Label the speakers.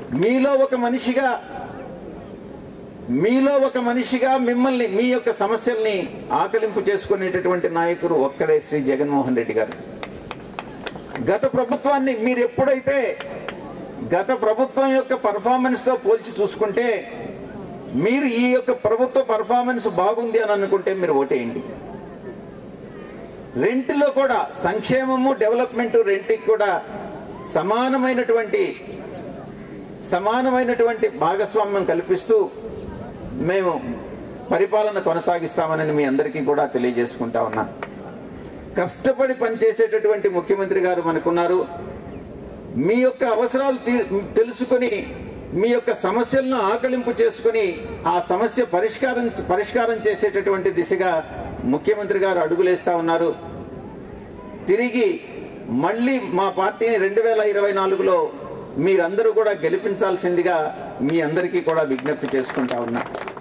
Speaker 1: మీలో ఒక మనిషిగా మిమ్మల్ని మీ యొక్క సమస్యల్ని ఆకలింపు చేసుకునేటటువంటి నాయకుడు ఒక్కడే శ్రీ జగన్మోహన్ రెడ్డి గారు. గత ప్రభుత్వాన్ని మీరు ఎప్పుడైతే గత ప్రభుత్వం యొక్క పర్ఫార్మెన్స్ తో పోల్చి చూసుకుంటే, మీరు ఈ యొక్క ప్రభుత్వ పర్ఫార్మెన్స్ బాగుంది అని అనుకుంటే మీరు ఓటేయండి. రెంట్లో కూడా సంక్షేమము డెవలప్మెంట్ రెంట్కి కూడా సమానమైనటువంటి భాగస్వామ్యం కల్పిస్తూ మేము పరిపాలన కొనసాగిస్తామని మీ అందరికీ కూడా తెలియజేసుకుంటా ఉన్నా. కష్టపడి పనిచేసేటటువంటి ముఖ్యమంత్రి గారు మనకున్నారు. మీ యొక్క అవసరాలు తెలుసుకొని మీ యొక్క సమస్యలను ఆకలింపు చేసుకుని ఆ సమస్య పరిష్కారం చేసేటటువంటి దిశగా ముఖ్యమంత్రి గారు అడుగులేస్తా ఉన్నారు. తిరిగి మళ్ళీ మా పార్టీని 2024లో మీరందరూ కూడా గెలిపించాల్సిందిగా మీ అందరికీ కూడా విజ్ఞప్తి చేసుకుంటా ఉన్నా.